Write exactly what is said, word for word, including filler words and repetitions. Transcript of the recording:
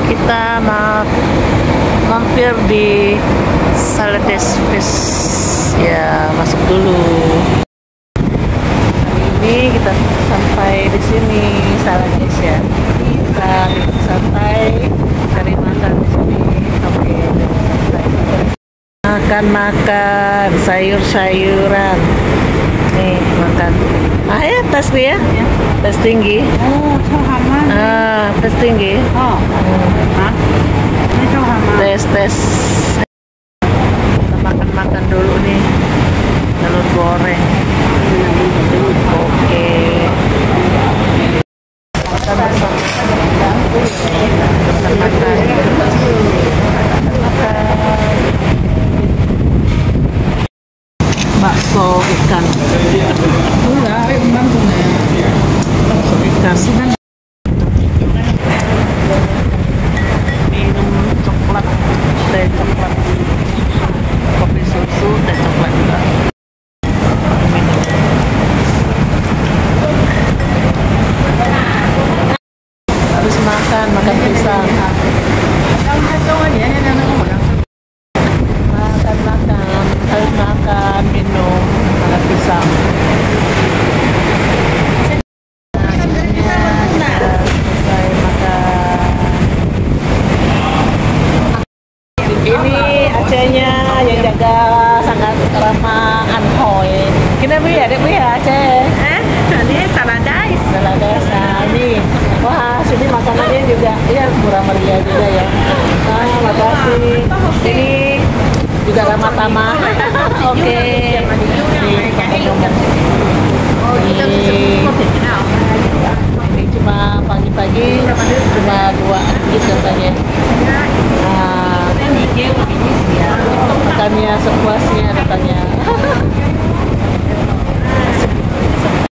kita mau mampir di Salades Fish. Ya, masuk dulu. Hari ini kita sampai di sini Salades ya. Kita santai cari makan di sini. Oke. Makan-makan sayur-sayuran. Nih, makan. Ah ya, tes dia. Ya. Tes tinggi. Oh, Sohaman. Ah, tes tinggi. Oh. Hah? Ini Sohaman. Tes tes. Kita makan-makan dulu nih. Telur goreng. Oke. Makan bersama. Makan-makan. Bakso ikan. Bakso ikan. Minum coklat, teh coklat, kopi susu, teh coklat juga. Minum. Habis makan, makan pisang. Makan-makan, habis makan, minum, makan pisang. Ini Acehnya yang jaga sangat ramah anhoy. Kenapa ya, dek ya Aceh? Eh, ini Salades. Salades. Nah, ini wah, sini makanannya juga ya murah meriah juga ya. Nah, makasih. Ini juga ramah tamah. Oke. Nih, makan-makan. Ini cuma pagi-pagi cuma dua gitu katanya. Nah, makannya sepuasnya katanya.